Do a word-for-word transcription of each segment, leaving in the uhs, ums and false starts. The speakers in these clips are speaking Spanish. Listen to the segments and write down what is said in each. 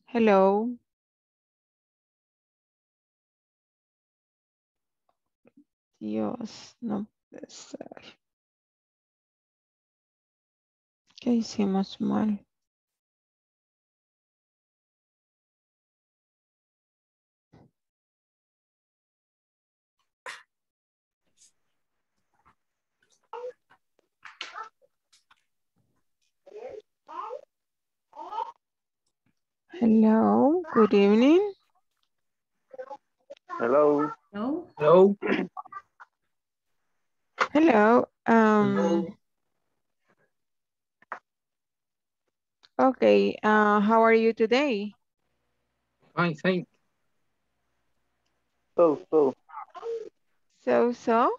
Hello. Dios, no puede ser. ¿Qué hicimos mal? Hello, good evening. Hello. No. Hello. Hello. Um, okay, uh, how are you today? Fine, thank. So, so. So, so?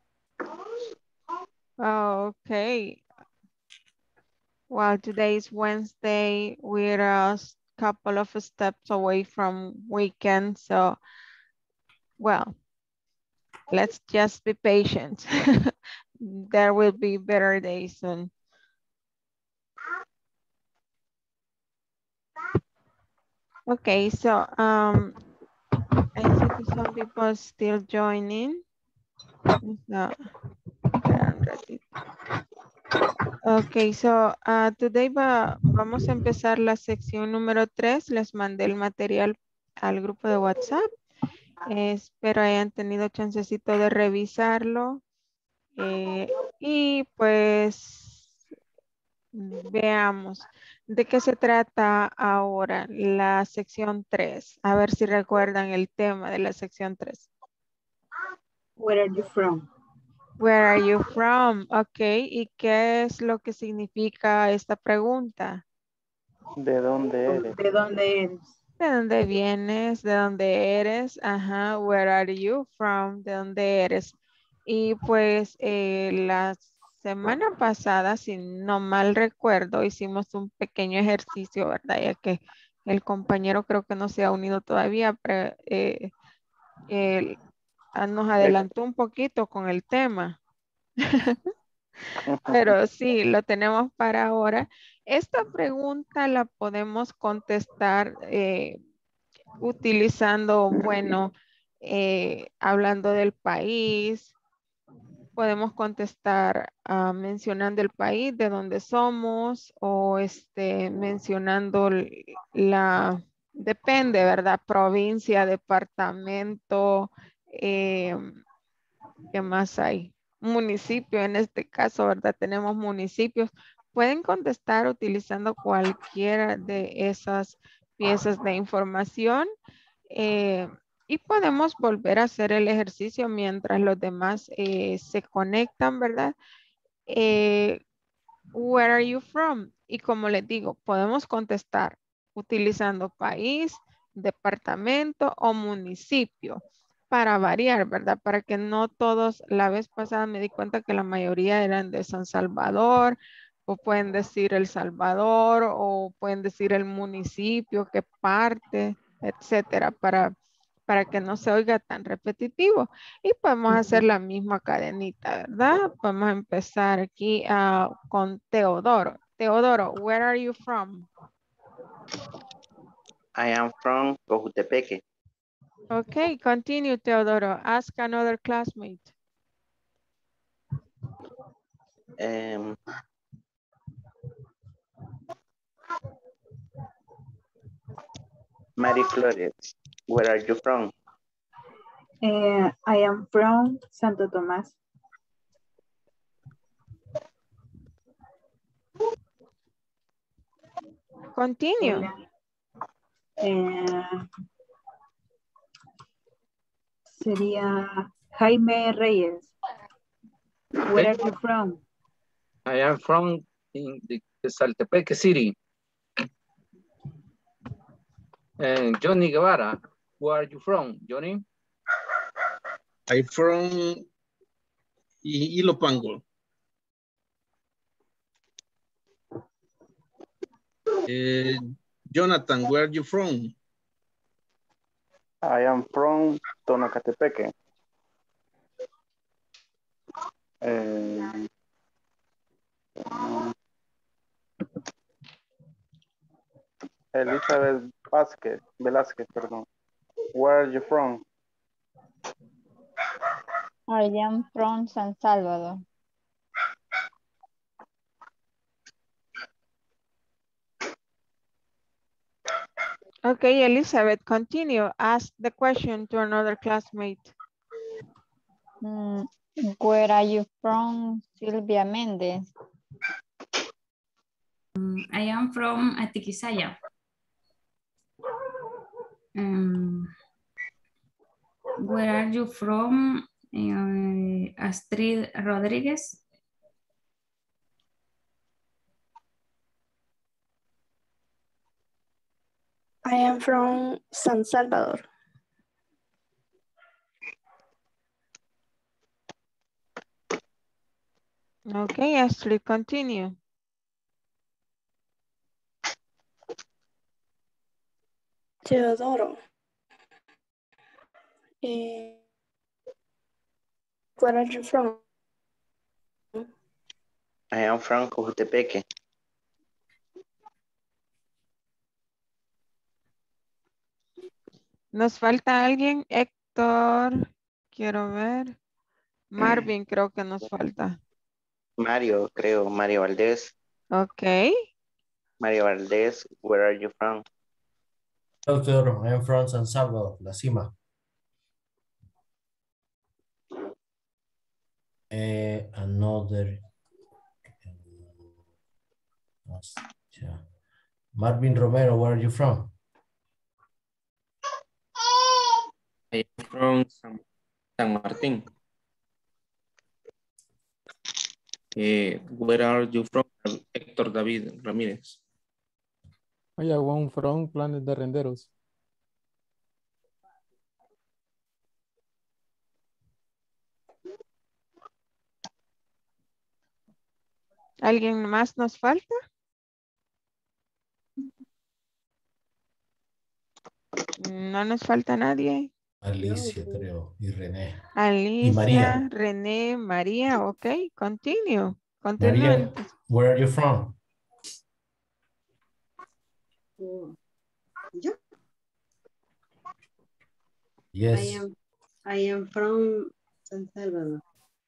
Okay. Well, today is Wednesday. We're a couple of steps away from weekend. So, well, let's just be patient. There will be better days soon. Okay, so um, I see that some people are still joining. No, espera un ratito. Ok, so uh, today va, vamos a empezar la sección número tres. Les mandé el material al grupo de WhatsApp. Eh, espero hayan tenido chancecito de revisarlo. Eh, y pues veamos de qué se trata ahora la sección tres. A ver si recuerdan el tema de la sección tres. Where are you from? Where are you from? Ok, ¿y qué es lo que significa esta pregunta? ¿De dónde eres? ¿De dónde eres? ¿De dónde vienes? ¿De dónde eres? Ajá, where are you from? ¿De dónde eres? Y pues eh, la semana pasada, si no mal recuerdo, hicimos un pequeño ejercicio, ¿verdad? Ya que el compañero creo que no se ha unido todavía, pero eh, él, ah, nos adelantó un poquito con el tema. Pero sí, lo tenemos para ahora. Esta pregunta la podemos contestar eh, utilizando, bueno, eh, hablando del país. Podemos contestar ah, mencionando el país de donde somos o este, mencionando l- la, depende, ¿verdad? Provincia, departamento, eh, ¿qué más hay? Municipio, en este caso, ¿verdad? Tenemos municipios. Pueden contestar utilizando cualquiera de esas piezas de información eh, y podemos volver a hacer el ejercicio mientras los demás eh, se conectan, ¿verdad? Eh, Where are you from? Y como les digo, podemos contestar utilizando país, departamento o municipio para variar, ¿verdad? Para que no todos, la vez pasada me di cuenta que la mayoría eran de San Salvador, o pueden decir El Salvador, o pueden decir el municipio, qué parte, etcétera, para, para que no se oiga tan repetitivo. Y podemos hacer la misma cadenita, ¿verdad? Podemos empezar aquí ah, con Teodoro. Teodoro, where are you from? I am from Cojutepeque. Okay, continue, Teodoro. Ask another classmate. Um, Mary Flores. Where are you from? Uh, I am from Santo Tomás. Continue. Hola. Eh, sería Jaime Reyes. Where are you from? I am from in the, the Saltepeque city. And Johnny Guevara, where are you from, Johnny? I'm from I- Ilopango. Uh, Jonathan, where are you from? I am from Tonacatepeque. Um, Elizabeth Vázquez, Velázquez, perdón. Where are you from? I am from San Salvador. Okay, Elizabeth, continue. Ask the question to another classmate. Mm, where are you from, Silvia Mendez? I am from Atiquizaya. Um, where are you from, uh, Astrid Rodriguez? I am from San Salvador. Okay, Astrid, continue. Teodoro. Eh, where are you from? I am from Cojutepeque. ¿Nos falta alguien? Héctor, quiero ver. Marvin, creo que nos falta. Mario, creo, Mario Valdés. Okay. Mario Valdés, where are you from? Hello, Teodoro. I am from San Salvador, La Cima. Eh, another. uh, yeah. Marvin Romero, where are you from? I am from San, San Martin. Eh, where are you from? Héctor David Ramírez. I am from Planes de Renderos. ¿Alguien más nos falta? No nos falta nadie. Alicia, creo, y René. Alicia, Y María. René, María, ok, continue. María, Continúen. where are you from? Oh, yo, Yes. I am, I am from San Salvador.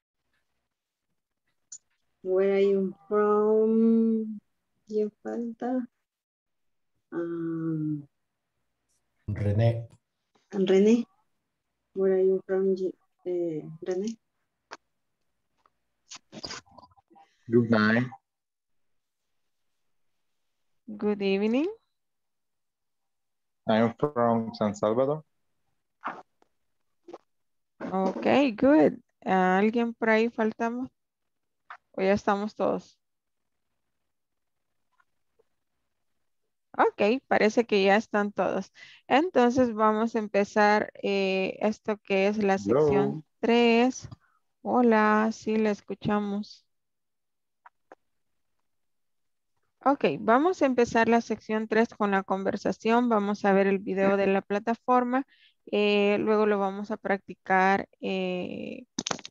Where are you from? ¿Quién falta? Um, René. and René. Where are you from, uh, René? Good night. Good evening. I am from San Salvador. Ok, good. ¿Alguien por ahí faltamos? ¿O ya estamos todos? Ok, parece que ya están todos. Entonces vamos a empezar eh, esto que es la sección Hello. tres. Hola, sí, la escuchamos. Ok, vamos a empezar la sección tres con la conversación. Vamos a ver el video de la plataforma. Eh, luego lo vamos a practicar. eh,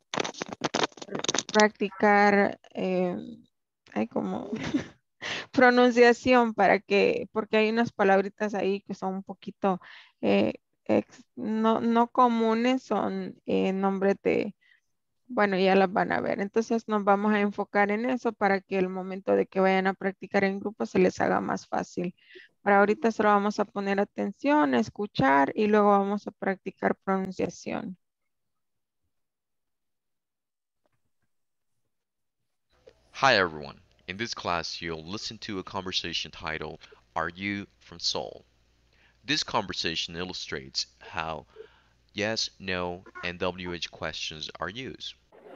practicar. eh, hay como pronunciación para que, porque hay unas palabritas ahí que son un poquito eh, ex- no, no comunes, son eh, nombres de, bueno, ya las van a ver. Entonces nos vamos a enfocar en eso para que el momento de que vayan a practicar en grupo se les haga más fácil. Para ahorita solo vamos a poner atención, a escuchar y luego vamos a practicar pronunciación. Hi everyone. In this class, you'll listen to a conversation titled, Are You from Seoul? This conversation illustrates how yes, no, and W H questions are used.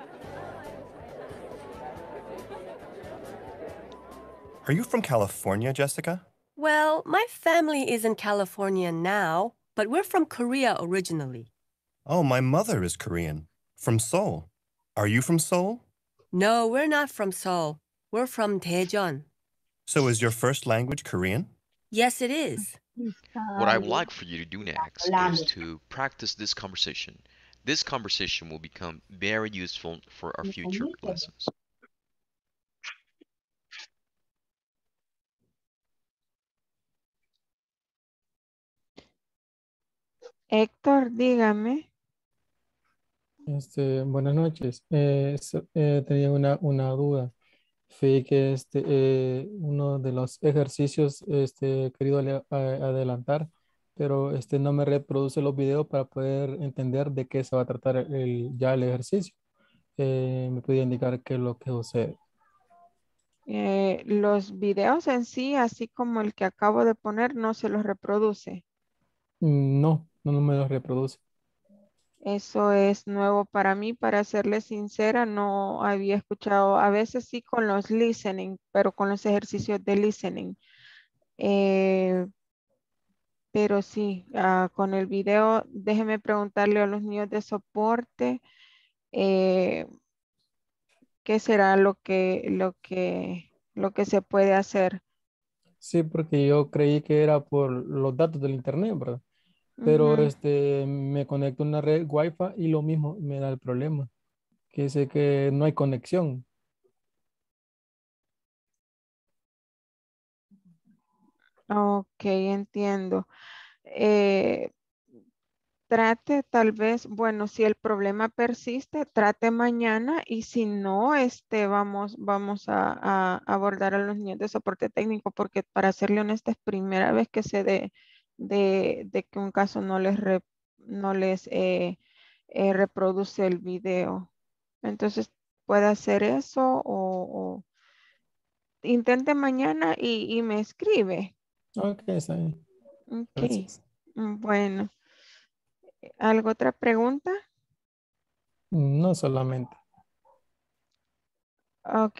Are you from California, Jessica? Well, my family is in California now, but we're from Korea originally. Oh, my mother is Korean. From Seoul. Are you from Seoul? No, we're not from Seoul. We're from Daejeon. So is your first language Korean? Yes, it is. What I would like for you to do next is to practice this conversation. This conversation will become very useful for our future lessons. Héctor, dígame. Este, buenas noches. Eh, so- eh, tenía una, una duda. Fui que este, eh, uno de los ejercicios este, he querido ale- a- adelantar, pero este, no me reproduce los videos para poder entender de qué se va a tratar el, ya el ejercicio. Eh, ¿me podía indicar qué es lo que sucede? Eh, los videos en sí, así como el que acabo de poner, no se los reproduce. Mm, No, no, no me los reproduce. Eso es nuevo para mí, para serle sincera, no había escuchado, a veces sí con los listening, pero con los ejercicios de listening. Eh, pero sí, ah, con el video, déjeme preguntarle a los niños de soporte, eh, qué será lo que, lo que, lo que se puede hacer. Sí, porque yo creí que era por los datos del internet, ¿verdad? Pero Ujú. este, me conecto a una red Wi-Fi y lo mismo me da el problema, que dice que no hay conexión. Ok, entiendo. Eh, Trate tal vez, bueno, si el problema persiste, trate mañana y si no, este, vamos, vamos a, a abordar a los niños de soporte técnico porque para serle honesta es primera vez que se dé de, de que un caso no les, re- no les eh, eh, reproduce el video. Entonces, puede hacer eso o, o intente mañana y, y me escribe. Ok, está bien. Ok, Gracias. mm, bueno. ¿Algo otra pregunta? No solamente. Ok.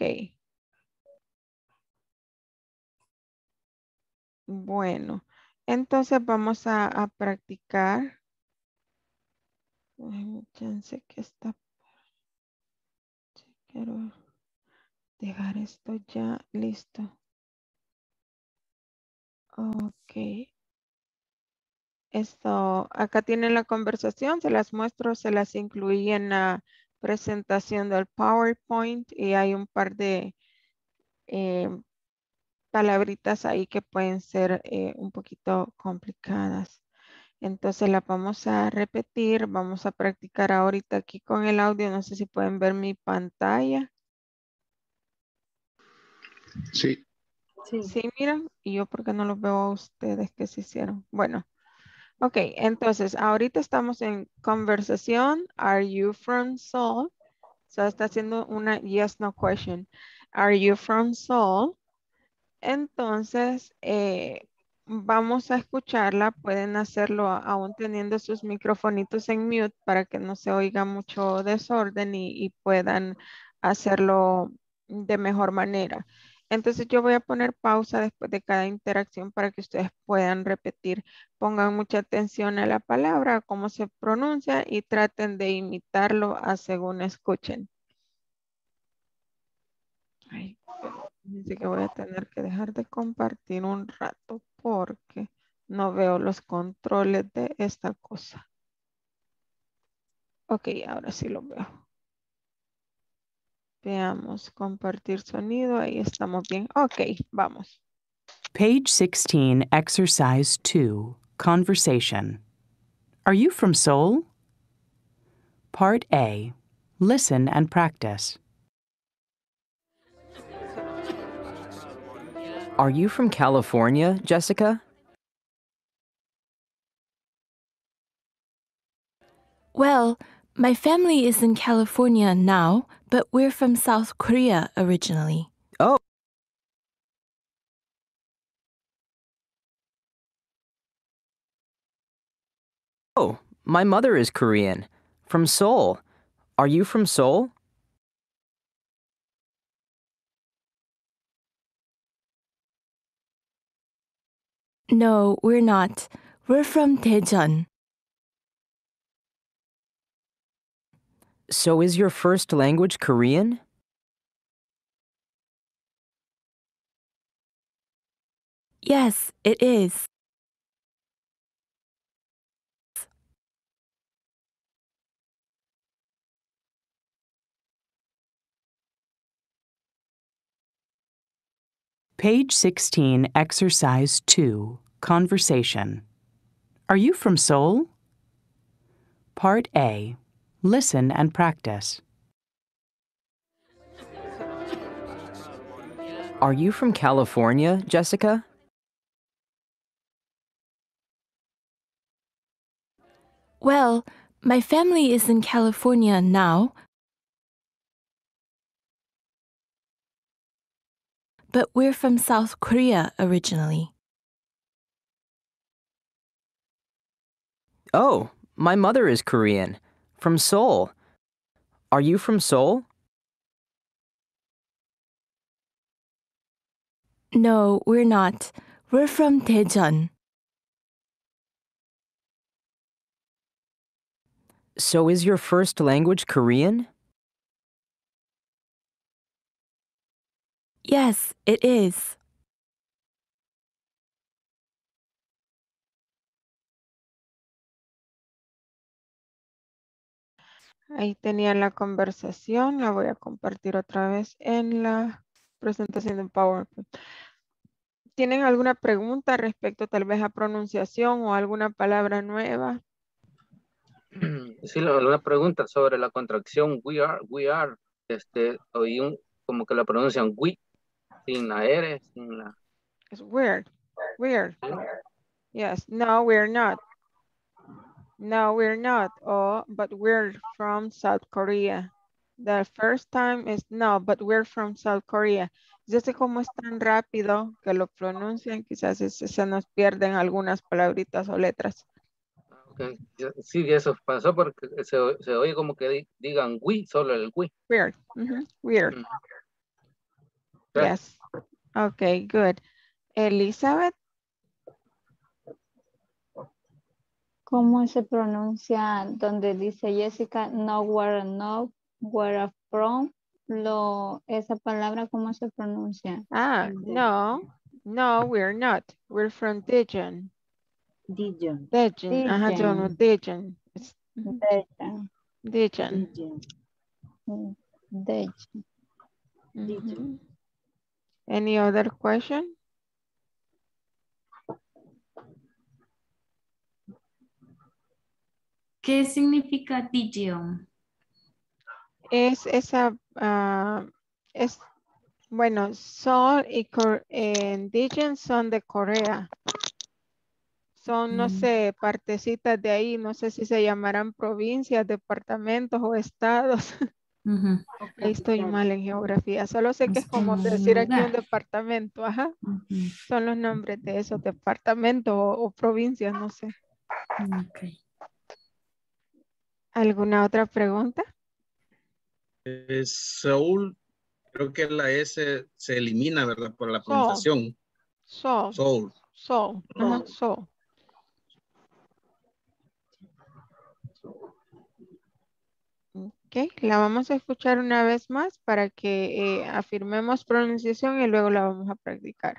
Bueno, entonces vamos a, a practicar. Déjame chance que está. Quiero dejar esto ya listo. Ok. Esto, acá tienen la conversación, se las muestro, se las incluí en la presentación del PowerPoint y hay un par de eh, palabritas ahí que pueden ser eh, un poquito complicadas. Entonces la vamos a repetir, vamos a practicar ahorita aquí con el audio. No sé si pueden ver mi pantalla. Sí. Sí. Sí, miran, y yo porque no los veo a ustedes que se hicieron. Bueno, ok, entonces ahorita estamos en conversación. Are you from Seoul? So está haciendo una yes, no question. Are you from Seoul? Entonces, eh, vamos a escucharla. Pueden hacerlo a- aún teniendo sus microfonitos en mute para que no se oiga mucho desorden y, y puedan hacerlo de mejor manera. Entonces, yo voy a poner pausa después de cada interacción para que ustedes puedan repetir. Pongan mucha atención a la palabra, a cómo se pronuncia y traten de imitarlo a según escuchen. Ay, pero dice que voy a tener que dejar de compartir un rato porque no veo los controles de esta cosa. Ok, ahora sí lo veo. Veamos, compartir sonido, ahí estamos bien. Ok, vamos. Page sixteen, Exercise two, Conversation. Are you from Seoul? Part A. Listen and practice. Are you from California, Jessica? Well, my family is in California now, but we're from South Korea originally. Oh. Oh, my mother is Korean, from Seoul. Are you from Seoul? No, we're not. We're from Daejeon. So is your first language Korean? Yes, it is. Page sixteen, Exercise two, Conversation. Are you from Seoul? Part A. Listen and practice. Are you from California, Jessica? Well, my family is in California now, but we're from South Korea originally. Oh, my mother is Korean, from Seoul. Are you from Seoul? No, we're not. We're from Daejeon. So is your first language Korean? Yes, it is. Ahí tenían la conversación, la voy a compartir otra vez en la presentación de PowerPoint. ¿Tienen alguna pregunta respecto tal vez a pronunciación o alguna palabra nueva? Sí, la- una pregunta sobre la contracción we are, we are. Este, oí un, como que la pronuncian we, sin la R, sin la... It's weird, weird. Yes, no, we're not. No, we're not. Oh, but we're from South Korea. The first time is no, but we're from South Korea. Yo sé cómo es tan rápido que lo pronuncian, quizás se, se nos pierden algunas palabritas o letras. Okay. Sí, eso pasó porque se, se oye como que di- digan we, solo el we. Weird, mhm, weird. Mm. Yes. Okay, good. Elizabeth, ¿Cómo se pronuncia donde dice Jessica, no where, no where from? Lo, esa palabra, ¿cómo se pronuncia? ah, no, no, we're not. We're from Daejeon. Daejeon. Daejeon, ajá, yo no, Daejeon. It's- mhm, Daejeon. Daejeon. Daejeon. Daejeon. Mhm. Any other question? ¿Qué significa Daejeon? Es esa, ah, es, bueno, Seoul y Cor- en Daejeon son de Corea. Son, no sé, partecitas de ahí, no sé si se llamarán provincias, departamentos o estados. Ujú. Ahí estoy mal en geografía. Solo sé que es Es como como un decir aquí un lugar. departamento, ajá. Ujú. Son los nombres de esos departamentos o, o provincias, no sé. Ok. ¿Alguna otra pregunta? Eh, Seoul, creo que la S se elimina, ¿verdad? Por la Seoul. pronunciación. Seoul. Seoul. Seoul. Ajá, Seoul. Ok, la vamos a escuchar una vez más para que eh, afirmemos pronunciación y luego la vamos a practicar.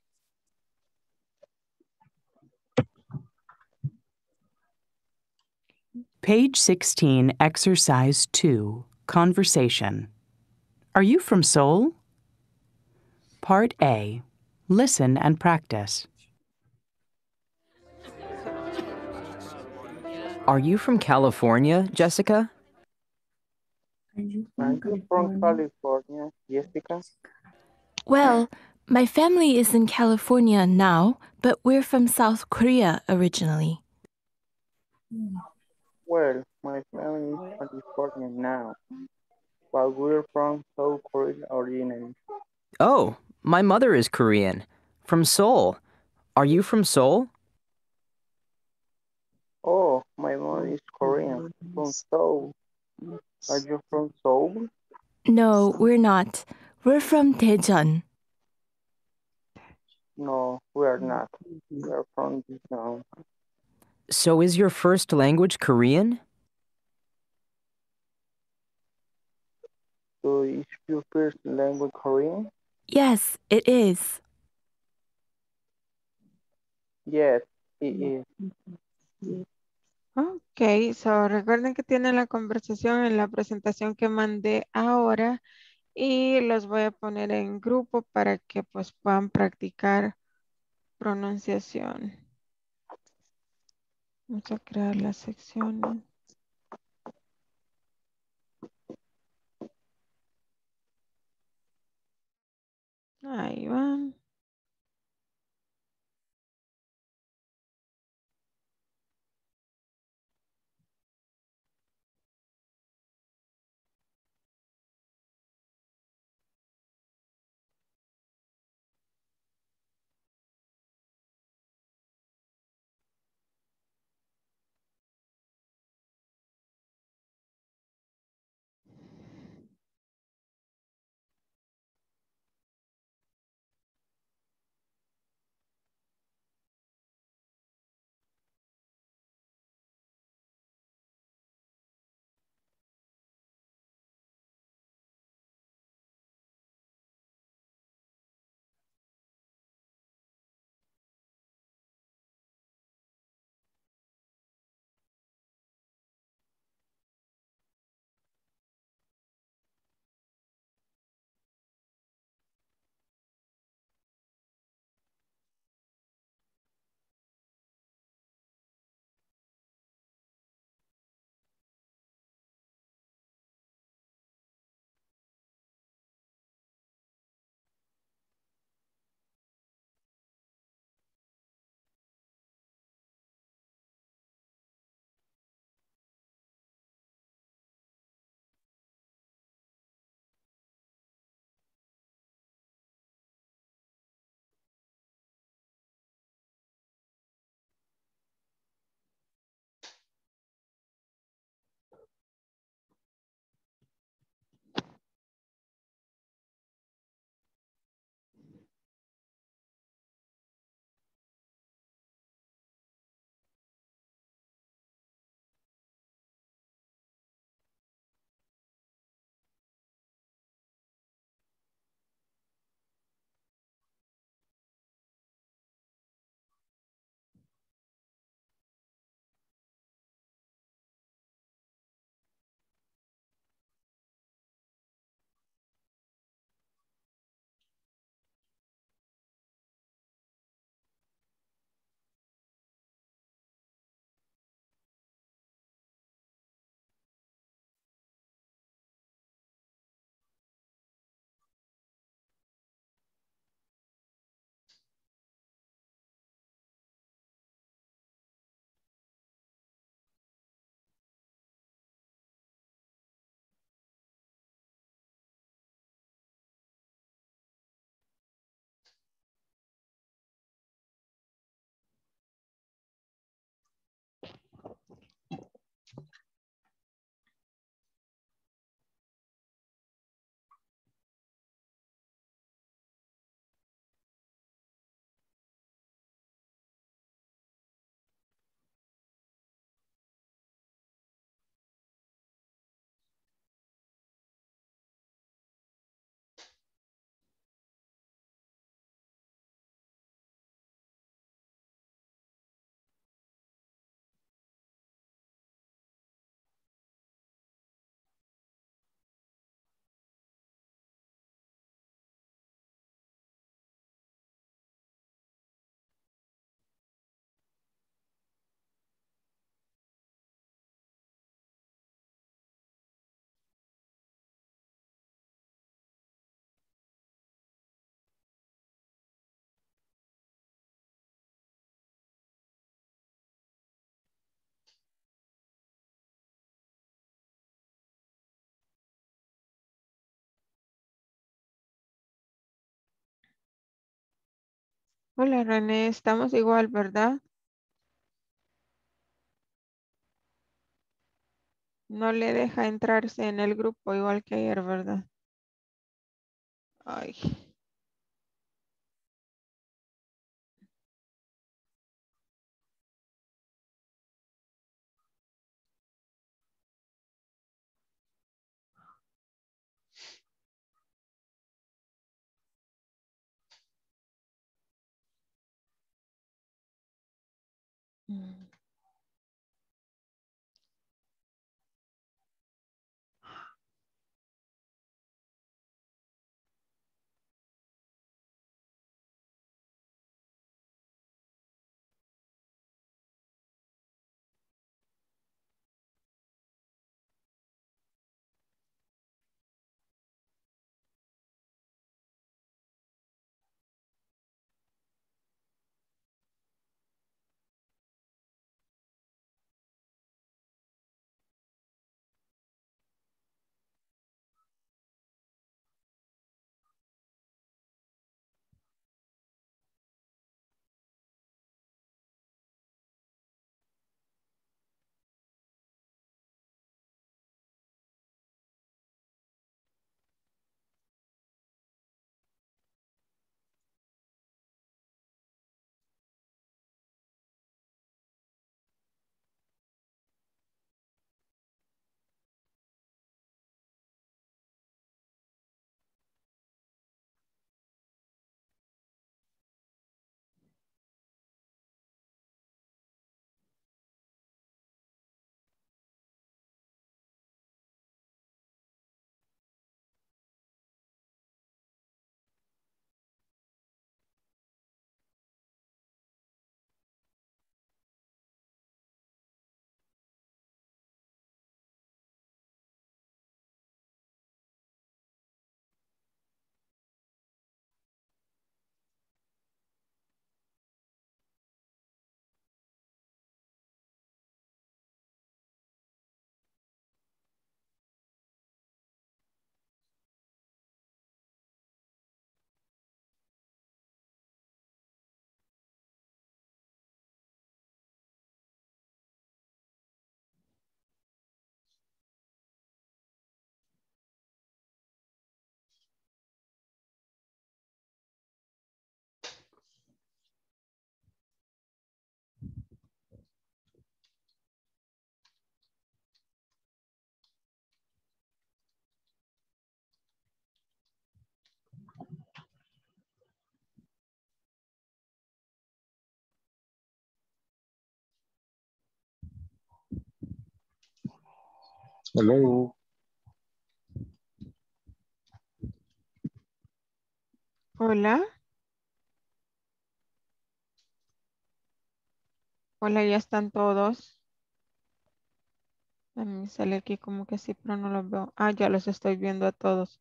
Page sixteen, Exercise two, Conversation. Are you from Seoul? Part A. Listen and practice. Are you from California, Jessica? Are you Are from you from California? California, Jessica? Well, my family is in California now, but we're from South Korea originally. Well, my family is in California now, but we're from South Korea originally. Oh, my mother is Korean, from Seoul. Are you from Seoul? Oh, my mom is Korean, from Seoul. Are you from Seoul? No, we're not. We're from Daejeon. No, we are not. We are from Vietnam. So is your first language Korean? So is your first language Korean? Yes, it is. Yes, it is. Ok, so recuerden que tienen la conversación en la presentación que mandé ahora y los voy a poner en grupo para que pues puedan practicar pronunciación. Vamos a crear las secciones. Hola René, estamos igual, ¿verdad? No le deja entrarse en el grupo igual que ayer, ¿verdad? Ay. Mm. Hello. Hola. Hola, ya están todos. A mí me sale aquí como que sí, pero no los veo. Ah, ya los estoy viendo a todos.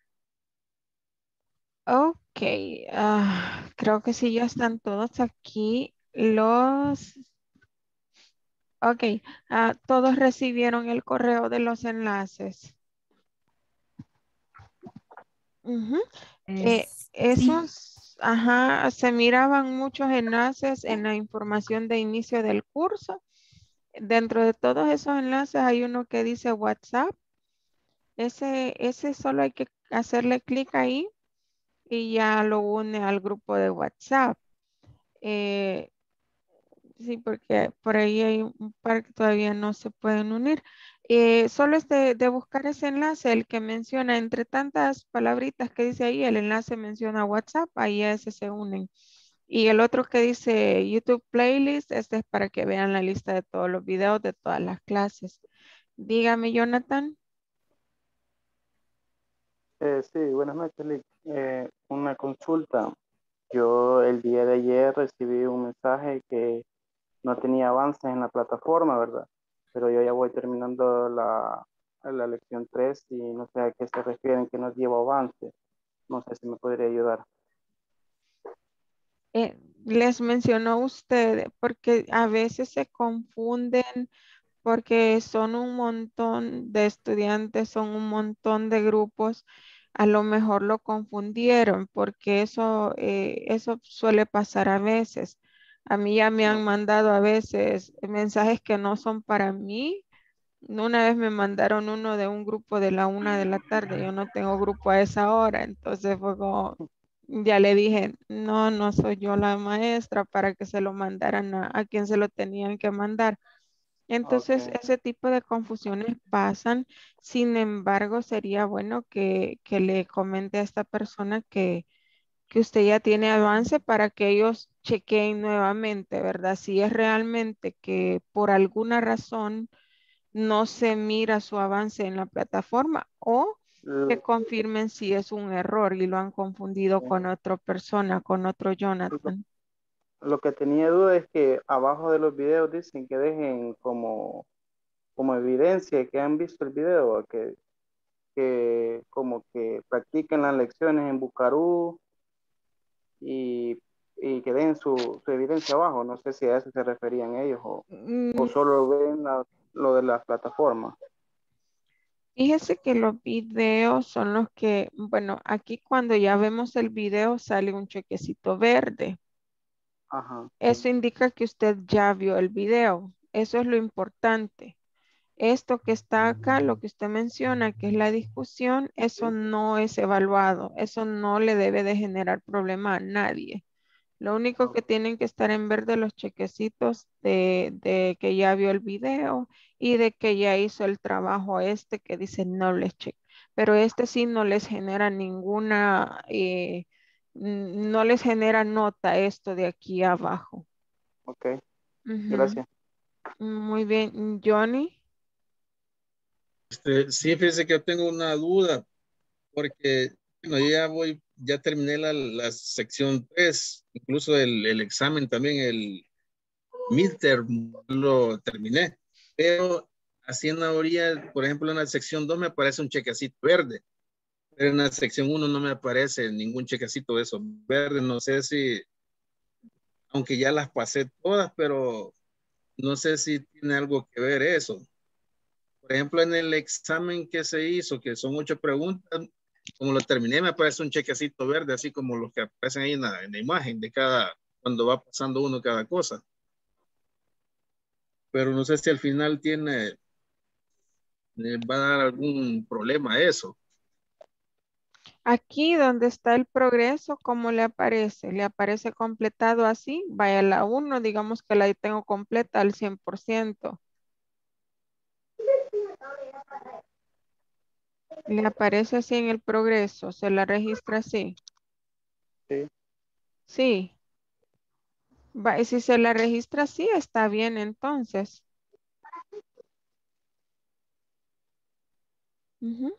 Ok, ah, creo que sí, ya están todos aquí. Los... Ok, ah, todos recibieron el correo de los enlaces. Ujú. Eh, Es- sí. esos, ajá, se miraban muchos enlaces en la información de inicio del curso. Dentro de todos esos enlaces hay uno que dice WhatsApp. Ese, ese solo hay que hacerle clic ahí y ya lo une al grupo de WhatsApp. Eh, sí, porque por ahí hay un par que todavía no se pueden unir. Eh, solo es de, de buscar ese enlace, el que menciona entre tantas palabritas que dice ahí, el enlace menciona WhatsApp, ahí a ese se unen. Y el otro que dice YouTube Playlist, este es para que vean la lista de todos los videos de todas las clases. Dígame, Jonathan. Eh, sí, buenas noches, Lick. Eh, una consulta. Yo el día de ayer recibí un mensaje que no tenía avances en la plataforma, ¿verdad? Pero yo ya voy terminando la, la lección tres y no sé a qué se refieren que no llevo avance. No sé si me podría ayudar. Eh, les mencionó usted, porque a veces se confunden porque son un montón de estudiantes, son un montón de grupos. a lo mejor lo confundieron porque eso, eh, eso suele pasar a veces. A mí ya me han mandado a veces mensajes que no son para mí. Una vez me mandaron uno de un grupo de la una de la tarde. Yo no tengo grupo a esa hora. Entonces fue como, ya le dije, no, no soy yo la maestra para que se lo mandaran a, a quien se lo tenían que mandar. Entonces, Ok. ese tipo de confusiones pasan. Sin embargo, sería bueno que, que le comente a esta persona que, que usted ya tiene avance para que ellos chequeen nuevamente, ¿verdad? Si es realmente que por alguna razón no se mira su avance en la plataforma o que Lo, confirmen si es un error y lo han confundido con otra persona, con otro Jonathan. lo que tenía duda es que abajo de los videos dicen que dejen como, como evidencia que han visto el video, que, que como que practiquen las lecciones en Bucarú y, y que den su, su evidencia abajo. No sé si a eso se referían ellos o, o solo ven la- lo de las plataformas. Fíjese que los videos son los que, bueno, aquí cuando ya vemos el video sale un chequecito verde. Ajá. Eso indica que usted ya vio el video. Eso es lo importante. Esto que está acá, lo que usted menciona, que es la discusión, eso no es evaluado. Eso no le debe de generar problema a nadie. Lo único que tienen que estar en verde los chequecitos de, de que ya vio el video y de que ya hizo el trabajo este que dice knowledge check. Pero este sí no les genera ninguna, eh, n- no les genera nota esto de aquí abajo. Ok, Ujú. gracias. Muy bien, Johnny. Este, sí, fíjese que yo tengo una duda, porque bueno, yo ya voy, ya terminé la, la sección tres, incluso el, el examen también, el midterm, lo terminé, pero así en la orilla, por ejemplo, en la sección dos me aparece un chequecito verde, pero en la sección uno no me aparece ningún chequecito de esos verdes, no sé si, aunque ya las pasé todas, pero no sé si tiene algo que ver eso. Por ejemplo, en el examen que se hizo, que son ocho preguntas, como lo terminé, me aparece un chequecito verde, así como los que aparecen ahí en la, en la imagen de cada, cuando va pasando uno cada cosa. Pero no sé si al final tiene, eh, va a dar algún problema eso. Aquí donde está el progreso, ¿cómo le aparece? ¿Le aparece completado así? Vaya la uno, digamos que la tengo completa al cien por ciento. Le aparece así en el progreso, se la registra así. Sí. Sí. Va, y si se la registra así, está bien entonces. Ujú.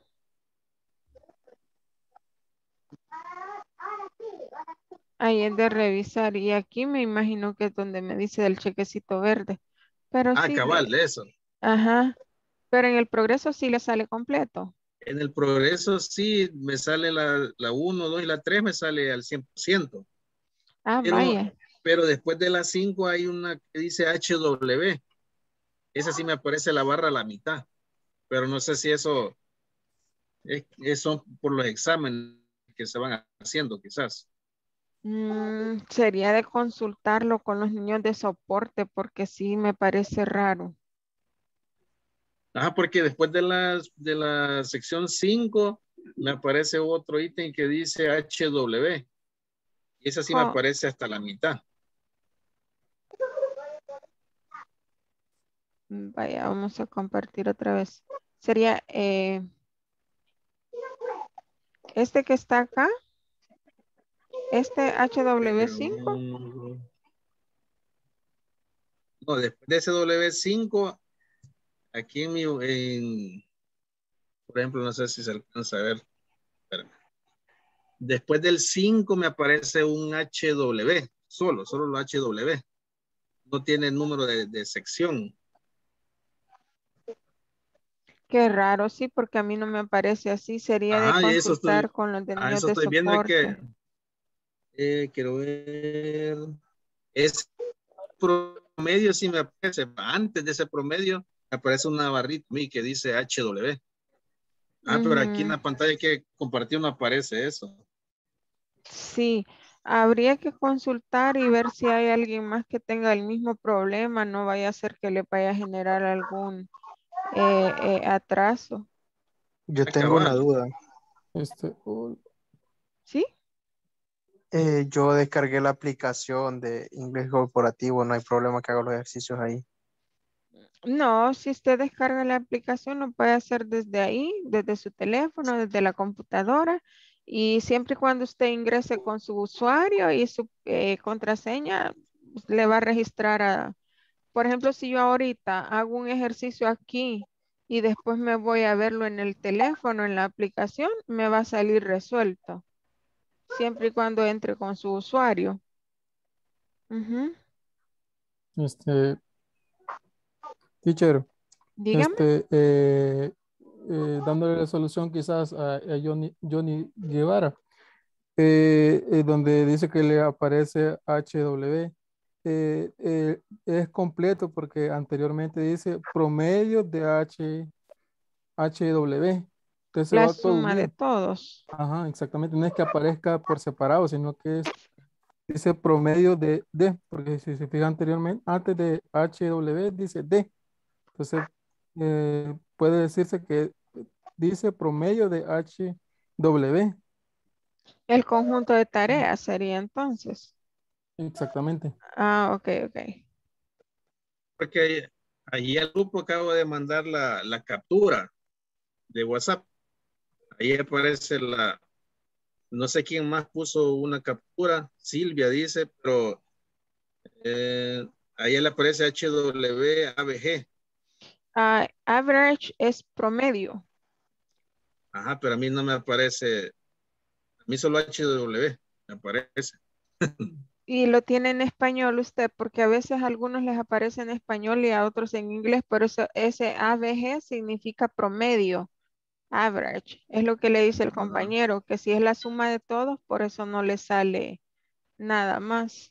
Ahí es de revisar. Y aquí me imagino que es donde me dice del chequecito verde. Pero Ah, sí, cabal, le, de eso. ajá. Pero en el progreso sí le sale completo. En el progreso sí me sale la, la uno, dos y la tres me sale al cien por ciento. Ah, Pero, vaya. pero después de la cinco hay una que dice H W. Esa sí me aparece la barra a la mitad. Pero no sé si eso es, es- son por los exámenes que se van haciendo quizás. Mm, sería de consultarlo con los niños de soporte porque sí me parece raro. Ajá, porque después de la, de la sección cinco me aparece otro ítem que dice H W. Y esa sí me Jo- aparece hasta la mitad. mm, Vaya, vamos a compartir otra vez. Sería eh, este que está acá, este H W cinco. Pero, no, después de ese W cinco, aquí en mi, en, por ejemplo, no sé si se alcanza a ver. Espérame. Después del cinco me aparece un H W, solo, solo lo H W. No tiene número de, de sección. Qué raro, sí, porque a mí no me aparece así. Sería de Ajá, y eso consultar estoy, con los de a niños eso de estoy viendo que, soporte. eh, quiero ver, es promedio si me aparece, antes de ese promedio me aparece una barrita a mí que dice H W. Ah, pero aquí en Ujú. la pantalla que compartió no aparece eso. Sí, habría que consultar y ver si hay alguien más que tenga el mismo problema, no vaya a ser que le vaya a generar algún eh, eh, atraso. Yo Ah, tengo una cabal. duda. Este, oh, ¿Sí? Eh, yo descargué la aplicación de inglés corporativo, no hay problema que haga los ejercicios ahí. No, si usted descarga la aplicación, lo puede hacer desde ahí, desde su teléfono, desde la computadora, y siempre y cuando usted ingrese con su usuario y su eh, contraseña, pues, le va a registrar a, por ejemplo, si yo ahorita hago un ejercicio aquí y después me voy a verlo en el teléfono, en la aplicación, me va a salir resuelto, siempre y cuando entre con su usuario. Ujú. este, teacher, Dígame. este, eh, eh, dándole la solución quizás a, a Johnny, Johnny Guevara, eh, eh, donde dice que le aparece H W. eh, eh, es completo porque anteriormente dice promedio de H, H W. Entonces La va todo suma de unido. todos. Ajá, exactamente. No es que aparezca por separado, sino que es dice promedio de D, porque si se fija anteriormente, antes de H W dice D. Entonces, eh, puede decirse que dice promedio de H W. El conjunto de tareas sería entonces. Exactamente. Ah, ok, ok. Porque ahí al grupo acabo de mandar la, la captura de WhatsApp. Ahí aparece la, no sé quién más puso una captura, Silvia dice, pero eh, ahí le aparece H W A B G. Ah, average es promedio. Ajá, pero a mí no me aparece, a mí solo H W me aparece. Y lo tiene en español usted, porque a veces a algunos les aparece en español y a otros en inglés, pero eso, ese A B G significa promedio, average. Es lo que le dice el compañero, que si es la suma de todos, por eso no le sale nada más.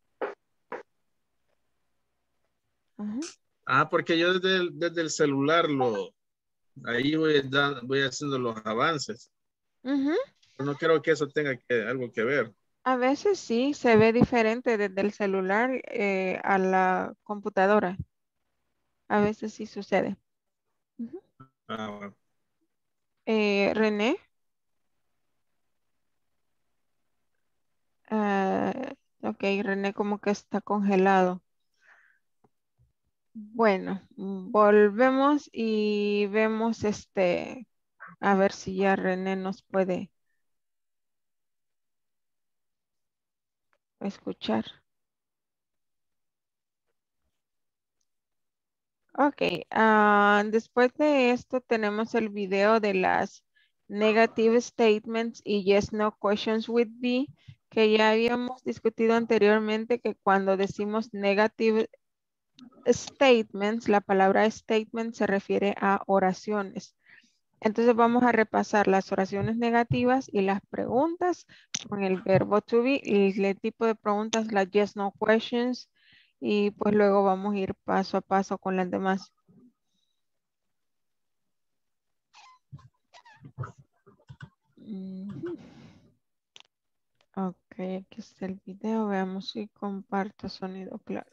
Ajá. Ah, porque yo desde el, desde el celular lo, ahí voy, da- voy haciendo los avances. Ujú. Pero no creo que eso tenga que, algo que ver. A veces sí se ve diferente desde el celular eh, a la computadora. A veces sí sucede. Ujú. Ah, bueno. Eh, René, ah, ok, René como que está congelado. Bueno, mm, volvemos y vemos este, a ver si ya René nos puede escuchar. Ok, ah, después de esto tenemos el video de las negative statements y yes no questions with be, que ya habíamos discutido anteriormente que cuando decimos negative statements, la palabra statement se refiere a oraciones. Entonces vamos a repasar las oraciones negativas y las preguntas con el verbo to be y el tipo de preguntas, las yes no questions, y pues luego vamos a ir paso a paso con las demás. Ujú. Ok, aquí está el video. Veamos si comparto sonido claro.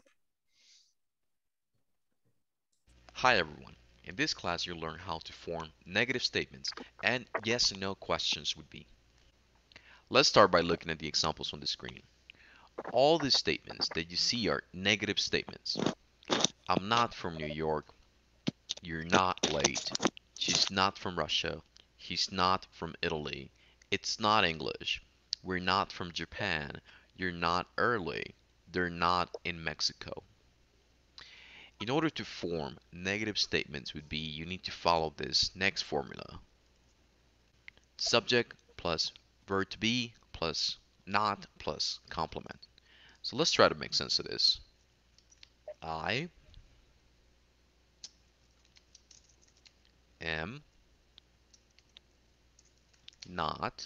Hi everyone. In this class you'll learn how to form negative statements and yes and no questions would be. Let's start by looking at the examples on the screen. All the statements that you see are negative statements. I'm not from New York. You're not late. She's not from Russia. He's not from Italy. It's not English. We're not from Japan. You're not early. They're not in Mexico. In order to form negative statements would be you need to follow this next formula. Subject plus verb to be plus not plus complement. So let's try to make sense of this. I am not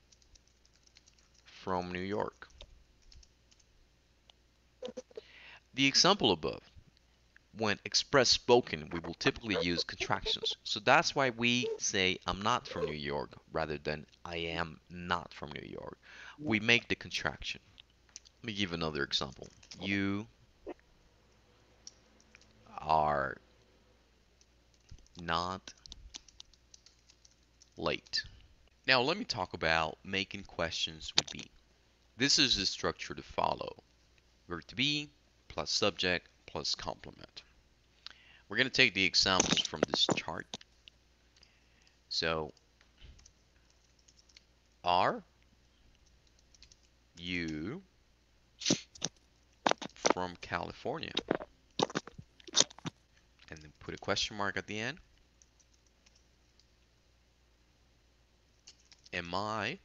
from New York. The example above, when express spoken, we will typically use contractions. So that's why we say I'm not from New York rather than I am not from New York. We make the contraction. Let me give another example. You are not late. Now let me talk about making questions with be. This is the structure to follow. Verb to be plus subject plus complement. We're going to take the examples from this chart. So, are you from California? And then put a question mark at the end. Am I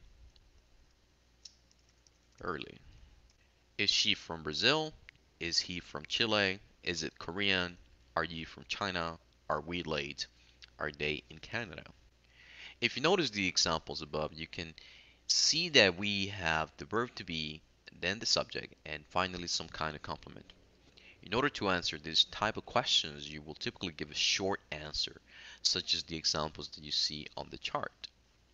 early? Is she from Brazil? Is he from Chile? Is it Korean? Are you from China? Are we late? Are they in Canada? If you notice the examples above, you can see that we have the verb to be, then the subject, and finally some kind of complement. In order to answer this type of questions, you will typically give a short answer, such as the examples that you see on the chart.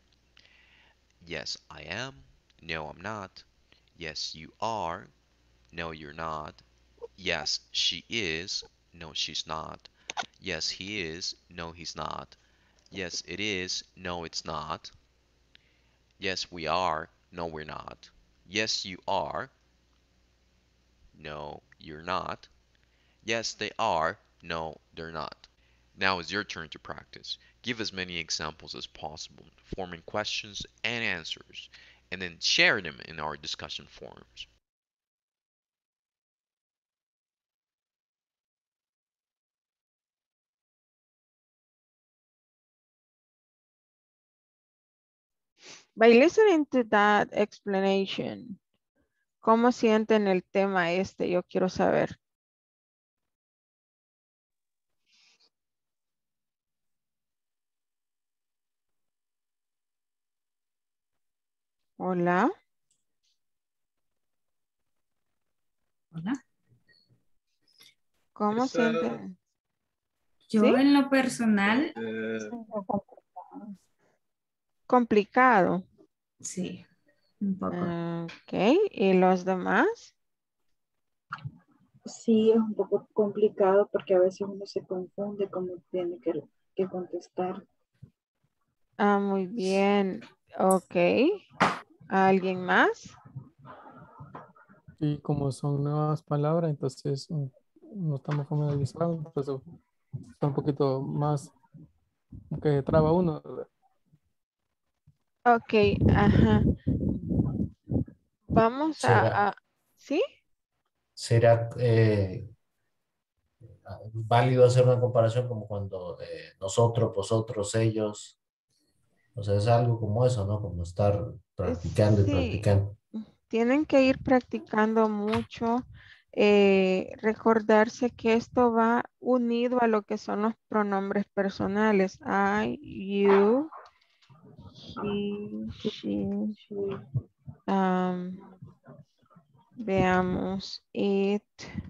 Yes, I am. No, I'm not. Yes, you are. No, you're not. Yes, she is. No, she's not. Yes, he is. No, he's not. Yes, it is. No, it's not. Yes, we are. No, we're not. Yes, you are. No, you're not. Yes, they are. No, they're not. Now it's your turn to practice. Give as many examples as possible, forming questions and answers, and then share them in our discussion forums. By listening to that explanation, ¿cómo sienten el tema este? Yo quiero saber. Hola. Hola. ¿Cómo Esa- sienten? Yo ¿Sí? en lo personal, Eh, Complicado. sí, un poco. Ok, ¿y los demás? Sí, es un poco complicado porque a veces uno se confunde cómo tiene que, que contestar. Ah, muy bien. Ok. ¿Alguien más? Y como son nuevas palabras, entonces mm, no estamos familiarizados, entonces está un poquito más que traba uno, ¿verdad? Ok, ajá. Vamos ¿Será, a, a- ¿sí? será eh, válido hacer una comparación como cuando eh, nosotros, vosotros, ellos? O sea, es algo como eso, ¿no? Como estar practicando y Sí, practicando. tienen que ir practicando mucho, eh, recordarse que esto va unido a lo que son los pronombres personales. I, you, he, she, um, veamos, it,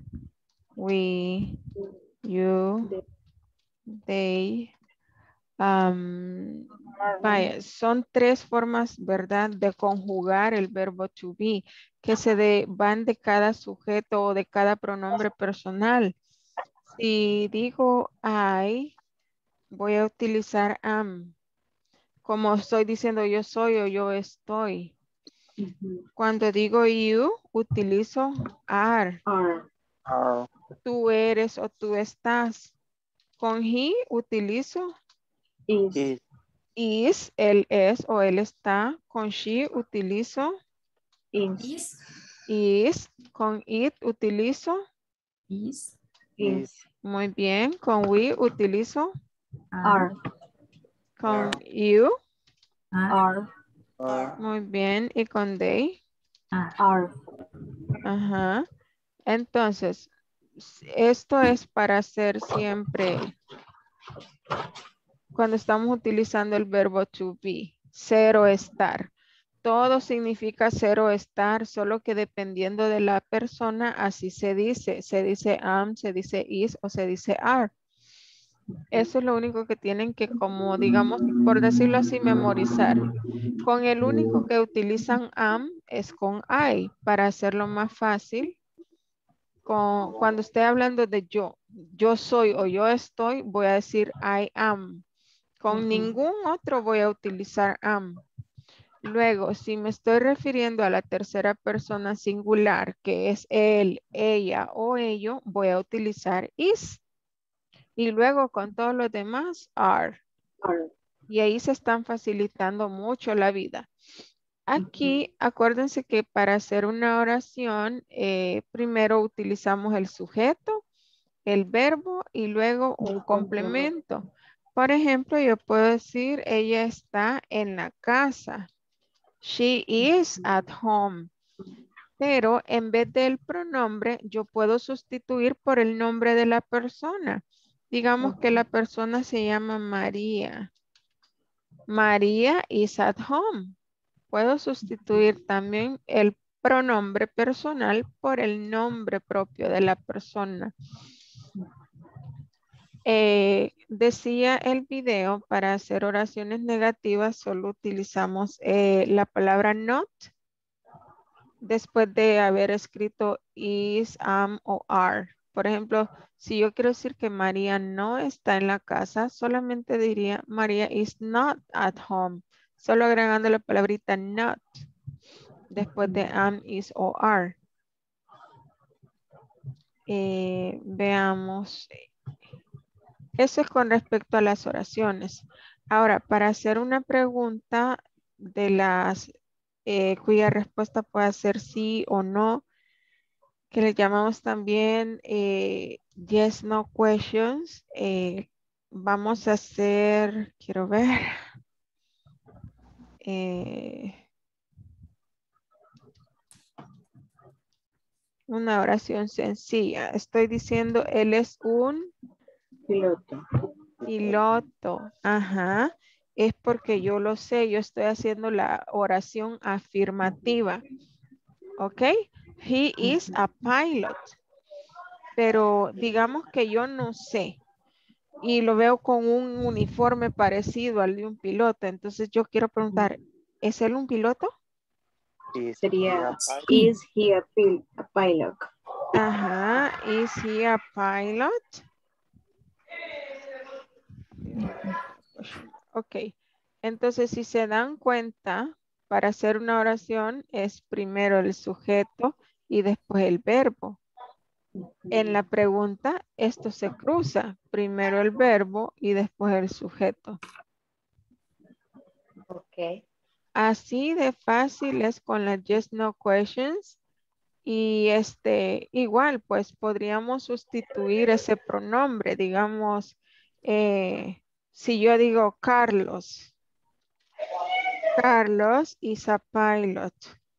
we, you, they. um, vaya, son tres formas, ¿verdad?, de conjugar el verbo to be, que se de- van de cada sujeto o de cada pronombre personal. Si digo I, voy a utilizar am. Como estoy diciendo yo soy o yo estoy. Cuando digo you, utilizo are. Are. Tú eres o tú estás. Con he, utilizo Is. is, él es o él está. Con she, utilizo Is. is. Con it, utilizo Is. Is. muy bien. Con we, utilizo Are. con you. Are. Are. Muy bien. Y con they. Are. Ajá. Entonces, esto es para hacer siempre cuando estamos utilizando el verbo to be, ser o estar. todo significa ser o estar, solo que dependiendo de la persona, así se dice. Se dice am, se dice is o se dice are. Eso es lo único que tienen que, como digamos, por decirlo así, memorizar. Con el único que utilizan am es con I, para hacerlo más fácil. Con, cuando esté hablando de yo, yo soy o yo estoy, voy a decir I am. Con ningún otro voy a utilizar am. Luego, si me estoy refiriendo a la tercera persona singular, que es él, ella o ello, voy a utilizar is. Y luego con todos los demás, are. Y ahí se están facilitando mucho la vida. Aquí, acuérdense que para hacer una oración, eh, primero utilizamos el sujeto, el verbo y luego un complemento. Por ejemplo, yo puedo decir, ella está en la casa. She is at home. Pero en vez del pronombre, yo puedo sustituir por el nombre de la persona. Digamos que la persona se llama María. María is at home. Puedo sustituir también el pronombre personal por el nombre propio de la persona. Eh, decía el video, para hacer oraciones negativas solo utilizamos eh, la palabra not después de haber escrito is, am o are. Por ejemplo, si yo quiero decir que María no está en la casa, solamente diría María is not at home. Solo agregando la palabrita not después de am, is o are. Eh, veamos. Eso es con respecto a las oraciones. Ahora, para hacer una pregunta de las eh, cuya respuesta puede ser sí o no, que le llamamos también eh, yes, no questions. Eh, vamos a hacer, quiero ver. Eh, una oración sencilla. Estoy diciendo, él es un Piloto. piloto. Ajá. Es porque yo lo sé. Yo estoy haciendo la oración afirmativa. ¿Ok? He is a pilot. Pero digamos que yo no sé. Y lo veo con un uniforme parecido al de un piloto. Entonces yo quiero preguntar, ¿es él un piloto? Sería, is he a, pil a pilot? Ajá. Is he a pilot? Ok. Entonces, si se dan cuenta, para hacer una oración es primero el sujeto y después el verbo. En la pregunta, esto se cruza. Primero el verbo y después el sujeto. Ok. Así de fácil es con las yes, no questions. Y este, igual, pues podríamos sustituir ese pronombre. Digamos, eh, si yo digo Carlos. Carlos is a pilot.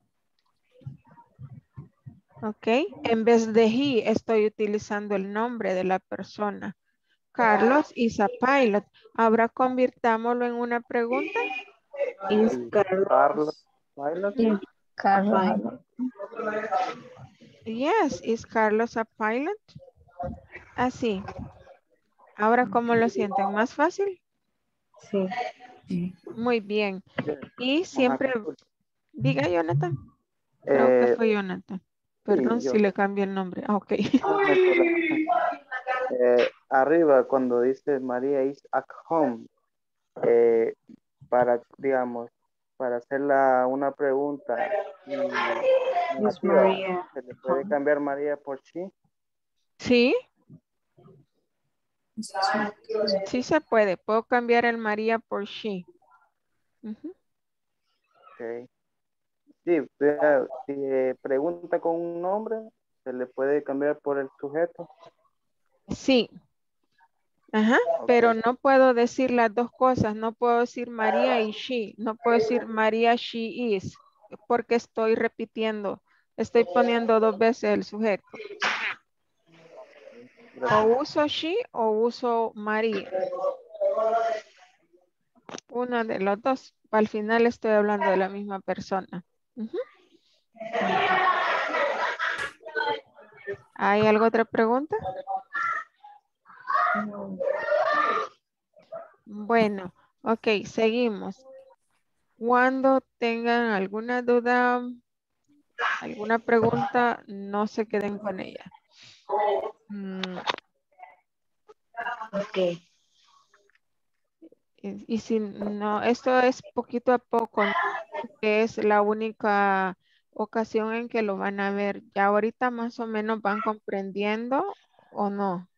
Ok. En vez de he, estoy utilizando el nombre de la persona. Carlos is a pilot. Ahora convirtámoslo en una pregunta. Is Carlos pilot? Carlos. Yes, is Carlos a pilot? Así. Ahora, ¿cómo lo sienten? ¿Más fácil? Sí. Muy bien. Y siempre... Diga, Jonathan. Creo Eh, que fue Jonathan. Perdón sí, yo. si le cambio el nombre. Ah, ok. No, no hay problema. Eh, arriba, cuando dice María is at home, eh, para, digamos, para hacer la, una pregunta y negativa, María ¿se le puede cambiar María por she? Sí. Sí se puede. Puedo cambiar el María por she. Uh-huh. Ok. Sí, vea, si eh, pregunta con un nombre, ¿se le puede cambiar por el sujeto? Sí. Ajá, okay. Pero no puedo decir las dos cosas. No puedo decir María y she. No puedo decir María she is. Porque estoy repitiendo. Estoy poniendo dos veces el sujeto. O uso she o uso María. Uno de los dos. Al final estoy hablando de la misma persona. Uh-huh. ¿Hay alguna otra pregunta? No. Bueno, ok, seguimos. Cuando tengan alguna duda, alguna pregunta, no se queden con ella. Mm. Ok. Y, y si no, esto es poquito a poco, no es la única ocasión en que lo van a ver. Ya ahorita más o menos van comprendiendo o no.